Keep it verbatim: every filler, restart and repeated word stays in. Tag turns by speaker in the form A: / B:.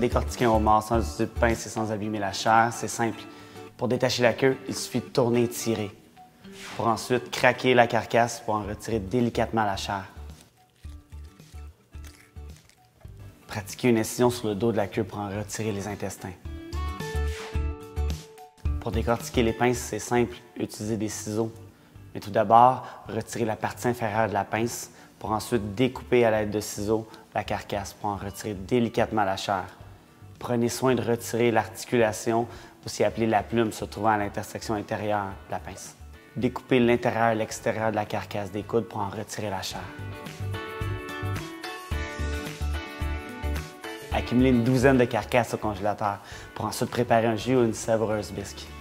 A: décortiquer un homard sans utiliser de pince et sans abîmer la chair, c'est simple. Pour détacher la queue, il suffit de tourner et tirer. Pour ensuite craquer la carcasse pour en retirer délicatement la chair. Pratiquer une incision sur le dos de la queue pour en retirer les intestins. Pour décortiquer les pinces, c'est simple, utiliser des ciseaux. Mais tout d'abord, retirer la partie inférieure de la pince pour ensuite découper à l'aide de ciseaux la carcasse pour en retirer délicatement la chair. Prenez soin de retirer l'articulation, aussi appelée la plume, se trouvant à l'intersection intérieure de la pince. Découpez l'intérieur et l'extérieur de la carcasse des coudes pour en retirer la chair. Accumulez une douzaine de carcasses au congélateur pour ensuite préparer un jus ou une savoureuse bisque.